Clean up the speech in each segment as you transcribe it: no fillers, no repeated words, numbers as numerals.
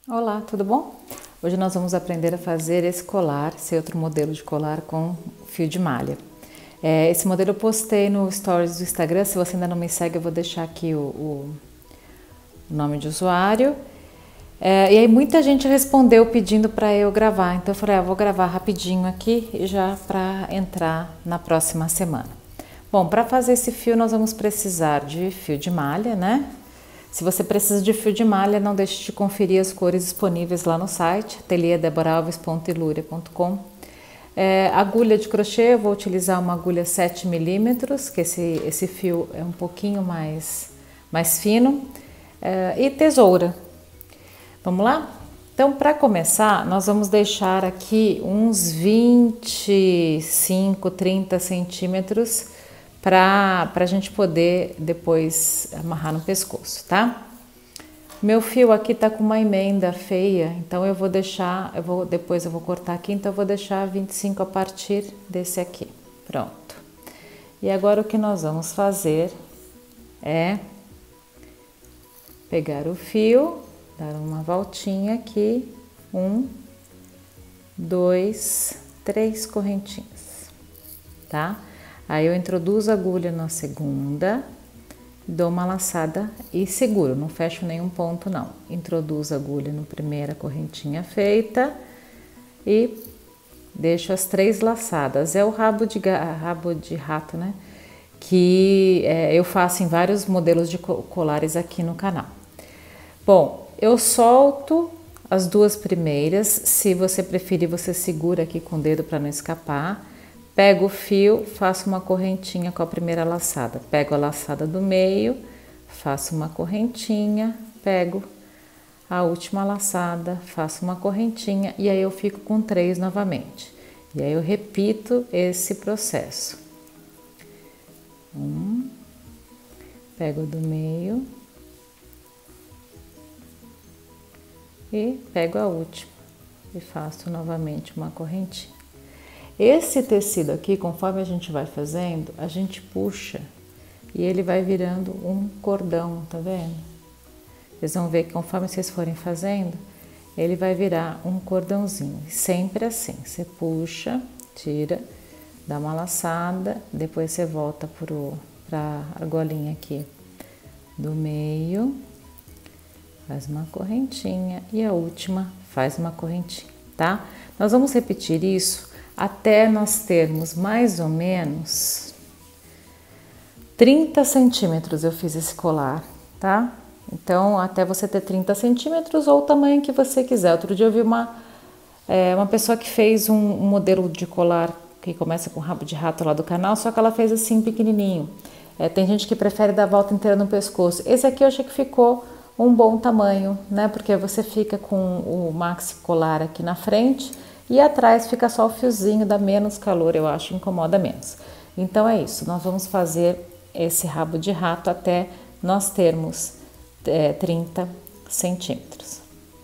Olá, tudo bom? Hoje nós vamos aprender a fazer esse colar, esse outro modelo de colar com fio de malha. Esse modelo eu postei no Stories do Instagram, se você ainda não me segue eu vou deixar aqui o nome de usuário. E aí muita gente respondeu pedindo para eu gravar, então eu falei, vou gravar rapidinho aqui já para entrar na próxima semana. Bom, para fazer esse fio nós vamos precisar de fio de malha, né? Se você precisa de fio de malha, não deixe de conferir as cores disponíveis lá no site, ateliêdeboralves.iluria.com. Agulha de crochê, eu vou utilizar uma agulha 7 milímetros, que esse fio é um pouquinho mais fino, e tesoura. Vamos lá? Então, para começar, nós vamos deixar aqui uns 25, 30 centímetros para a gente poder depois amarrar no pescoço, tá? Meu fio aqui tá com uma emenda feia, então eu vou deixar, depois eu vou cortar aqui, então eu vou deixar 25 a partir desse aqui. Pronto. E agora o que nós vamos fazer é pegar o fio, dar uma voltinha aqui, 1, 2, 3 correntinhas, tá? Aí eu introduzo a agulha na segunda, dou uma laçada e seguro, não fecho nenhum ponto não. Introduzo a agulha na primeira correntinha feita e deixo as 3 laçadas. É o rabo de rato, né? Que eu faço em vários modelos de colares aqui no canal. Bom, eu solto as 2 primeiras, se você preferir você segura aqui com o dedo para não escapar. Pego o fio, faço uma correntinha com a primeira laçada. Pego a laçada do meio, faço uma correntinha, pego a última laçada, faço uma correntinha e aí eu fico com 3 novamente. E aí eu repito esse processo. Pego do meio e pego a última e faço novamente uma correntinha. Esse tecido aqui, conforme a gente vai fazendo, a gente puxa e ele vai virando um cordão, tá vendo? Vocês vão ver que conforme vocês forem fazendo, ele vai virar um cordãozinho. Sempre assim, você puxa, tira, dá uma laçada, depois você volta para a argolinha aqui do meio, faz uma correntinha e a última faz uma correntinha, tá? Nós vamos repetir isso até nós termos mais ou menos 30 centímetros eu fiz esse colar, tá? Então, até você ter 30 centímetros ou o tamanho que você quiser. Outro dia eu vi uma pessoa que fez um modelo de colar que começa com rabo de rato lá do canal, só que ela fez assim pequenininho. Tem gente que prefere dar a volta inteira no pescoço. Esse aqui eu achei que ficou um bom tamanho, né? Porque você fica com o maxi colar aqui na frente e atrás fica só o fiozinho, dá menos calor, eu acho, incomoda menos. Então é isso, nós vamos fazer esse rabo de rato até nós termos 30 centímetros.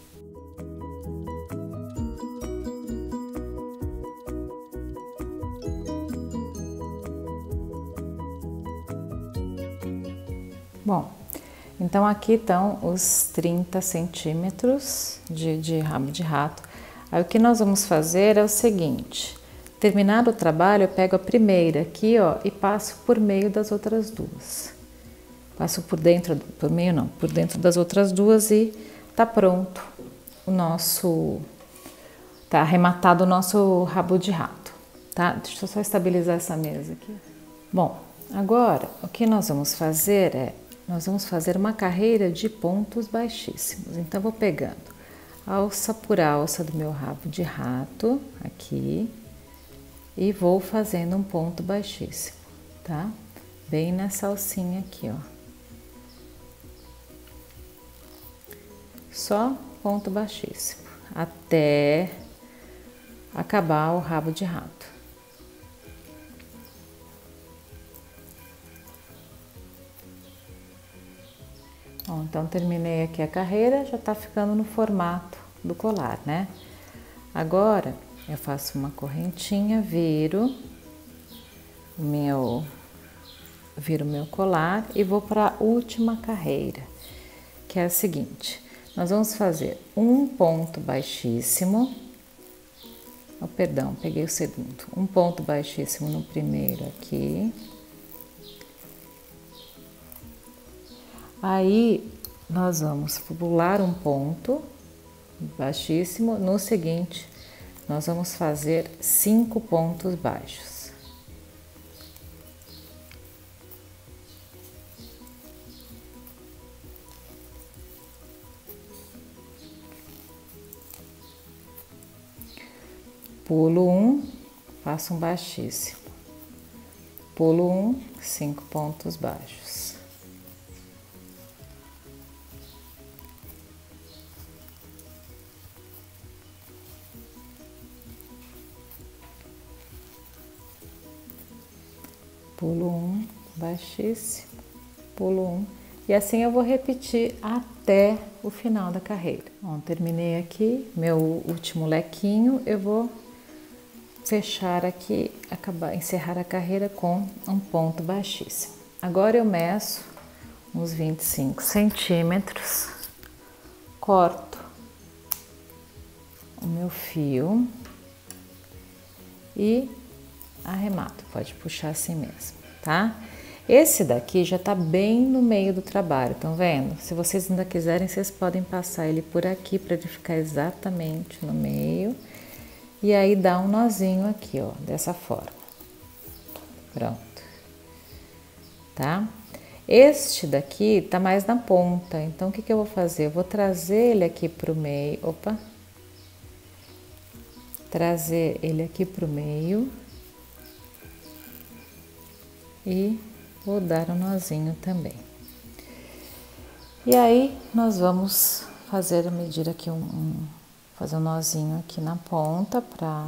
Bom, então aqui estão os 30 centímetros de rabo de rato. Aí o que nós vamos fazer é o seguinte, terminado o trabalho eu pego a primeira aqui, ó, e passo por meio das outras 2. Passo por dentro das outras 2 e tá pronto o nosso, tá arrematado o nosso rabo de rato, tá? Deixa eu só estabilizar essa mesa aqui. Bom, agora o que nós vamos fazer nós vamos fazer uma carreira de pontos baixíssimos. Então vou pegando alça por alça do meu rabo de rato, aqui, e vou fazendo um ponto baixíssimo, tá? Bem nessa alcinha aqui, ó. Só ponto baixíssimo, até acabar o rabo de rato. Bom, então terminei aqui a carreira, já tá ficando no formato do colar, né? Agora eu faço uma correntinha, viro o meu colar e vou para a última carreira, que é a seguinte: nós vamos fazer um ponto baixíssimo. Oh, perdão, peguei o segundo. Um ponto baixíssimo no primeiro aqui. Aí, nós vamos pular um ponto baixíssimo. No seguinte, nós vamos fazer 5 pontos baixos. Pulo um, faço um baixíssimo. Pulo um, 5 pontos baixos. Pulo um, baixíssimo, pulo um. E assim eu vou repetir até o final da carreira. Bom, terminei aqui meu último lequinho, eu vou fechar aqui, encerrar a carreira com um ponto baixíssimo. Agora eu meço uns 25 centímetros, corto o meu fio e arremato, pode puxar assim mesmo, tá? Esse daqui já tá bem no meio do trabalho, estão vendo? Se vocês ainda quiserem, vocês podem passar ele por aqui para ele ficar exatamente no meio. E aí dá um nozinho aqui, ó, dessa forma. Pronto. Tá? Este daqui tá mais na ponta, então o que que eu vou fazer? Eu vou trazer ele aqui pro meio, opa. Trazer ele aqui pro meio. E vou dar um nozinho também. E aí, nós vamos medir aqui fazer um nozinho aqui na ponta para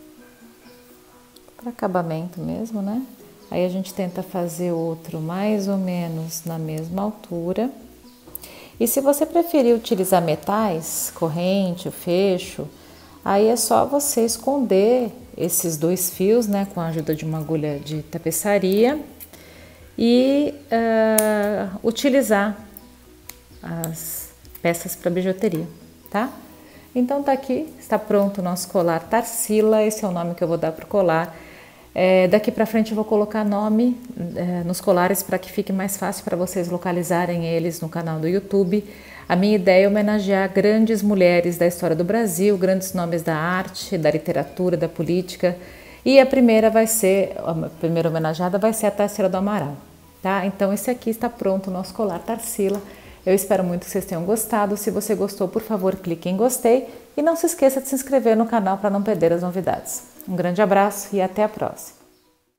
acabamento mesmo, né? Aí a gente tenta fazer outro mais ou menos na mesma altura. E se você preferir utilizar metais, corrente, fecho, aí é só você esconder esses 2 fios, né, com a ajuda de uma agulha de tapeçaria e utilizar as peças para bijuteria, tá? Então tá aqui, está pronto o nosso colar Tarsila, esse é o nome que eu vou dar para o colar. Daqui para frente eu vou colocar nome nos colares para que fique mais fácil para vocês localizarem eles no canal do YouTube. A minha ideia é homenagear grandes mulheres da história do Brasil, grandes nomes da arte, da literatura, da política. E a primeira homenageada vai ser a Tarsila do Amaral, tá? Então esse aqui está pronto o nosso colar Tarsila. Eu espero muito que vocês tenham gostado. Se você gostou, por favor, clique em gostei e não se esqueça de se inscrever no canal para não perder as novidades. Um grande abraço e até a próxima!